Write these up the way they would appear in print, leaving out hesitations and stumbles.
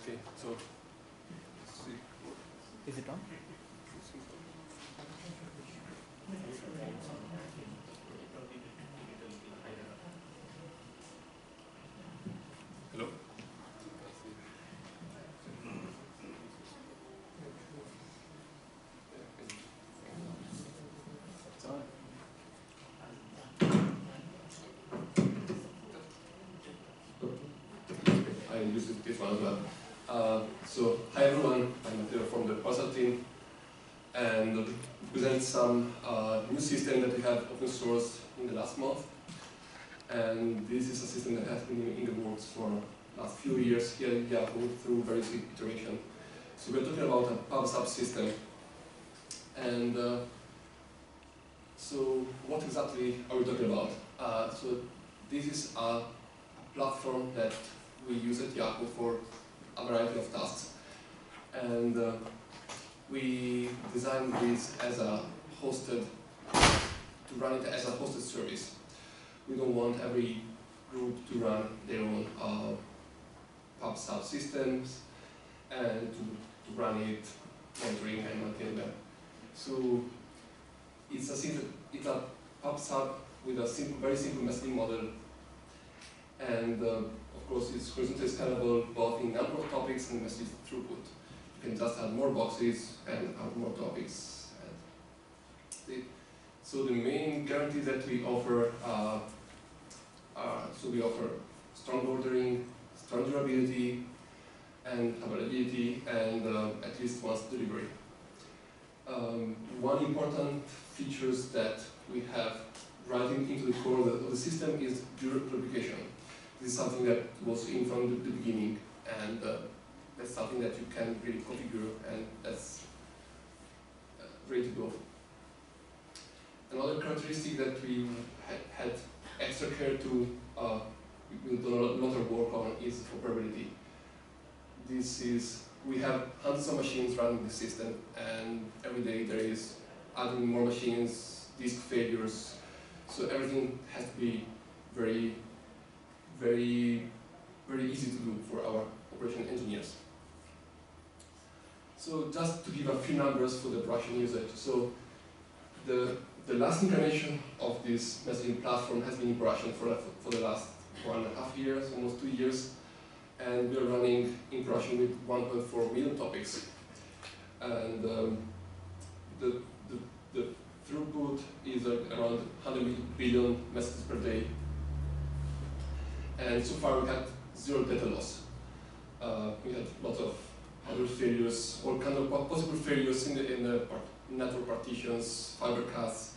Okay, so is it on? hello. It's on. I use this one as well. So hi everyone, I'm Matteo from the Pulsar team, and present some new system that we have open sourced in the last month. And this is a system that has been in the works for the last few years here at Yahoo through various iterations. So we're talking about a Pulsar system. And so what exactly are we talking about? So this is a platform that we use at Yahoo for a variety of tasks. And we designed this as a hosted, to run it as a hosted service. We don't want every group to run their own pub subsystems and to run it, monitoring and maintain them. So it's a pub sub with a very simple messaging model, and of course it's horizontally scalable both in number of topics and message throughput. You can just add more boxes and add more topics. So the main guarantees that we offer so we offer strong ordering, strong durability, and availability, and at least once delivery. One important features that we have right into the core of the system is replication. This is something that was in from the beginning, and that's something that you can really configure, and that's ready to go. Another characteristic that we had extra care to we do a lot of work on is operability. We have hundreds of machines running the system, and every day there is adding more machines, disk failures, so everything has to be very, very, very easy to do for our operation engineers. So just to give a few numbers for the production usage. So the last incarnation of this messaging platform has been in production for the last 1.5 years, almost 2 years. And we are running in production with 1.4 million topics. And the throughput is around 100 billion messages per day. And so far we had 0 data loss. We had lots of other failures, all kinds of possible failures in the network partitions, fiber casts,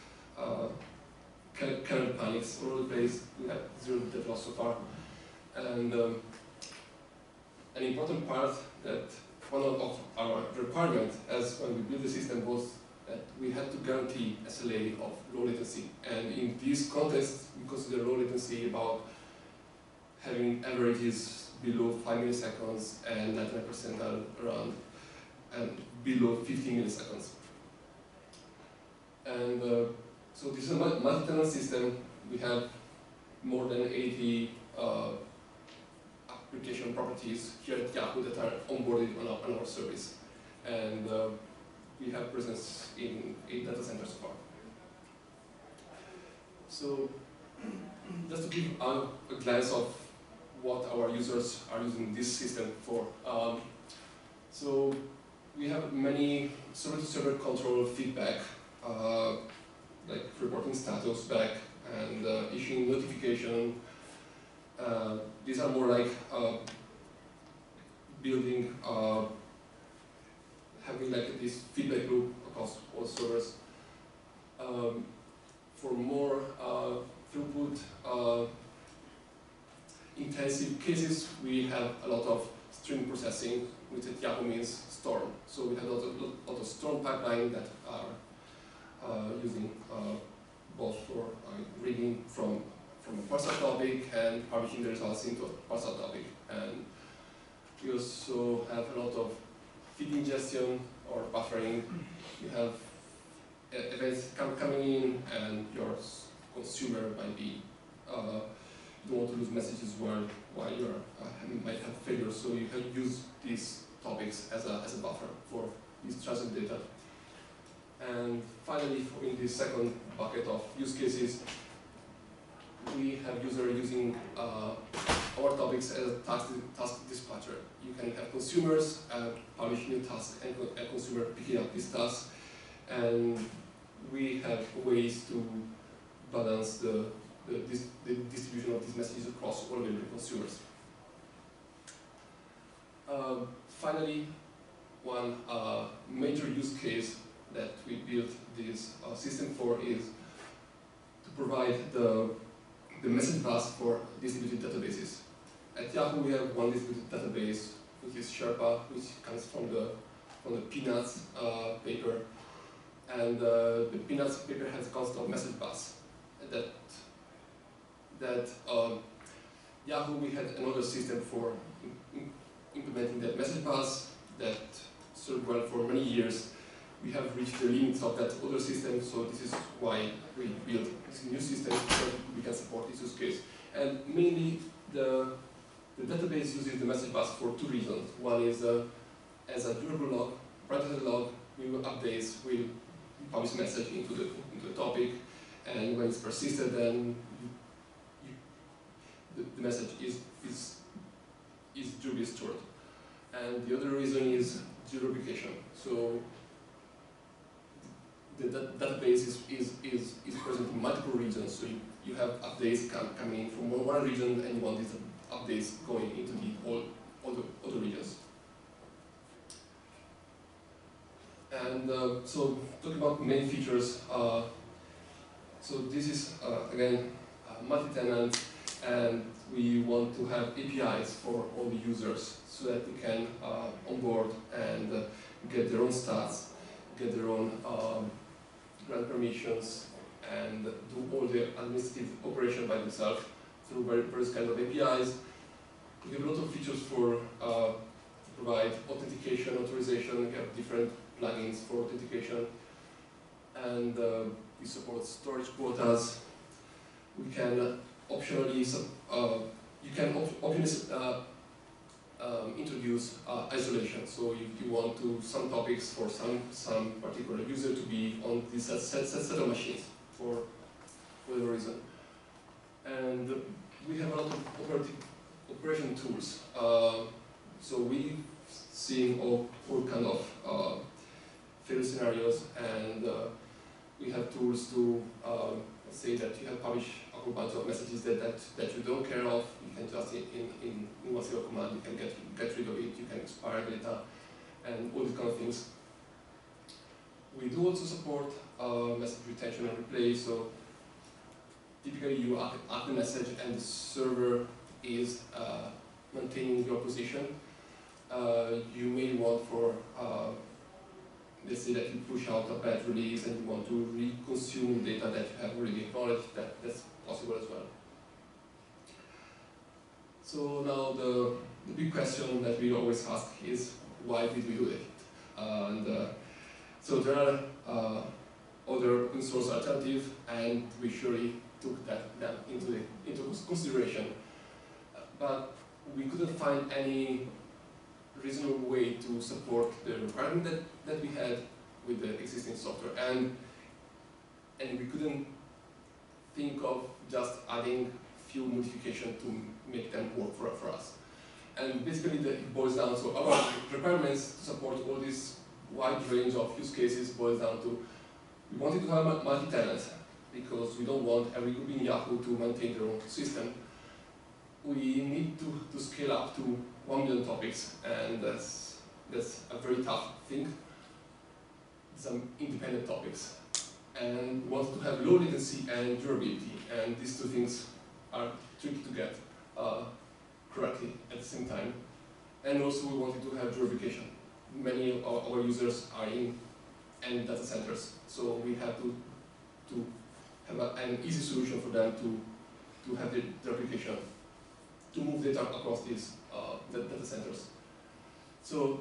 kernel panics all over the place. We had 0 data loss so far. And an important part that one of our requirements as when we built the system was that we had to guarantee SLA of low latency. And in this context, we consider low latency about having averages below 5 milliseconds and 99% around and below 15 milliseconds. And so this is a multi-tenant system. We have more than 80 application properties here at Yahoo that are onboarded on our service. And we have presence in 8 data centers so far. So just to give a glance of what our users are using this system for. So we have many server-to-server control feedback, like reporting status back and issuing notification. These are more like building, having like this feedback loop across all servers. For more throughput intensive cases, we have a lot of stream processing, which at Yahoo means storm. So we have a lot of storm pipeline that are using both for reading from a Pulsar topic and publishing the results into a Pulsar topic. And we also have a lot of feed ingestion or buffering. You have events coming in, and your consumer might be you don't want to lose messages while you might have failures users, so you can use these topics as a buffer for this transient data. And finally, in the second bucket of use cases, we have users using our topics as a task dispatcher. You can have consumers publish new tasks and a consumer picking up these tasks, and we have ways to balance the distribution of these messages across all available consumers. Finally, one major use case that we built this system for is to provide the message bus for distributed databases. At Yahoo, we have one distributed database, which is Sherpa, which comes from the Peanuts paper, and the Peanuts paper has a concept of message bus. That Yahoo, we had another system for implementing that message bus that served well for many years. We have reached the limits of that older system, so this is why we built this new system so we can support this use case. And mainly, the database uses the message bus for two reasons. One is as a durable log, predicted log, new updates will publish a message into the topic, and when it's persisted, then the message is durably stored. And the other reason is duplication. So the database is present in multiple regions, so you have updates coming in from one region, and you want these updates going into all the other regions. And so talking about main features, so this is again multi-tenant, and we want to have APIs for all the users so that they can onboard and get their own stats, get their own grant permissions, and do all the administrative operation by themselves through various kinds of APIs. We have a lot of features for to provide authentication, authorization. We have different plugins for authentication, and we support storage quotas. We can optionally introduce isolation. So if you want some topics for some particular user to be on this set of machines for whatever reason. And we have a lot of operation tools. So we see all kind of failure scenarios, and we have tools to say that you have published a whole bunch of messages that you don't care of. You can just in one single command you can get rid of it. You can expire data and all these kind of things. We do also support message retention and replay. So typically you add the message and the server is maintaining your position. You may want for let's say that you push out a bad release and you want to reconsume data that you have already acknowledged, that's possible as well. So now the big question that we always ask is, why did we do it? So there are other open source alternatives, and we surely took them into consideration. But we couldn't find any reasonable way to support the requirement that we had with the existing software, and we couldn't think of just adding few modifications to make them work for us. And basically it boils down to our requirements to support all this wide range of use cases boils down to we wanted to have multi-tenant because we don't want every group in Yahoo to maintain their own system. We need to scale up to 1 million topics, and that's a very tough thing. Some independent topics, and we want to have low latency and durability, and these two things are tricky to get correctly at the same time. And also we wanted to have duplication. Many of our users are in end data centers, so we have to have an easy solution for them to have the replication, to move data across these data centers. So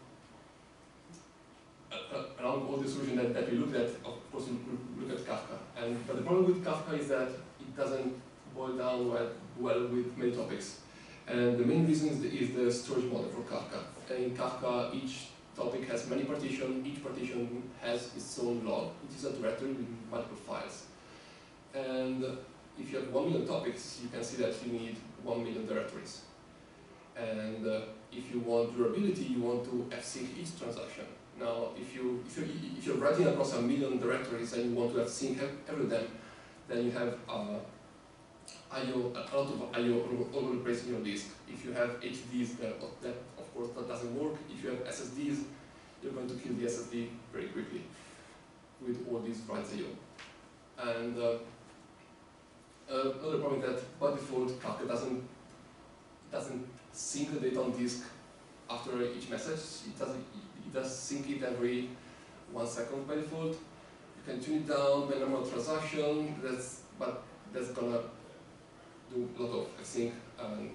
around all the solutions that we looked at, of course we look at Kafka. But the problem with Kafka is that it doesn't boil down well with many topics. And the main reason is the storage model for Kafka. In Kafka, each topic has many partitions. Each partition has its own log, which is a directory with multiple files. And if you have 1 million topics, you can see that you need 1 million directories. And if you want durability, you want to f-sync each transaction. Now, if you're writing across 1 million directories and you want to f-sync every of them, then you have a lot of I/O all over the place in your disk. If you have HDDs, that of course that doesn't work. If you have SSDs, you're going to kill the SSD very quickly with all these writes I/O. And another problem is that by default, Kafka doesn't sync the data on disk after each message. It does sync it every 1 second by default. You can tune it down by number of transactions, but that's gonna do a lot of sync and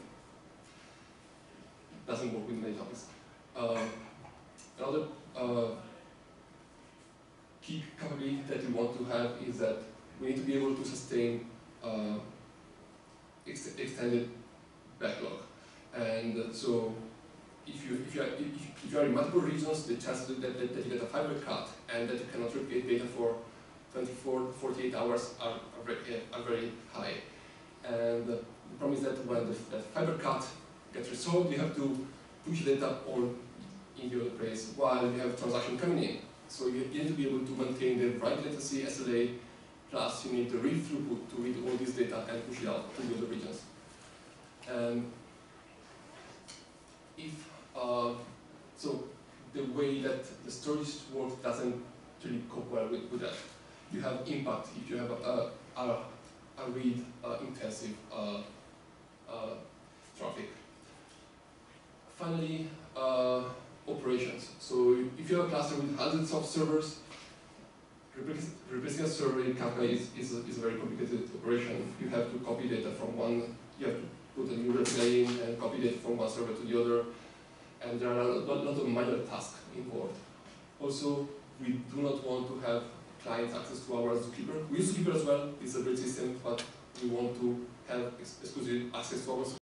doesn't work with many topics. Another key capability that we want to have is that we need to be able to sustain extended backlog. And so if you are in multiple regions, the chances that you get a fiber cut and that you cannot replicate data for 24 to 48 hours are very high. And the problem is that when the fiber cut gets resolved, you have to push data all in the other place while you have transaction coming in. So you need to be able to maintain the write latency, SLA, plus you need the read throughput to read all this data and push it out to the other regions. So the way that the storage works doesn't really cope well with that. You have impact if you have a read intensive traffic. Finally, operations. So if you have a cluster with hundreds of servers, replacing a server in Kafka is a very complicated operation. You have to copy data from one, you have to put a new replay in and copy data from one server to the other, and there are a lot of manual tasks involved. Also, we do not want to have clients access to our Zookeeper. We use Zookeeper as well, it's a great system, but we want to have exclusive access to our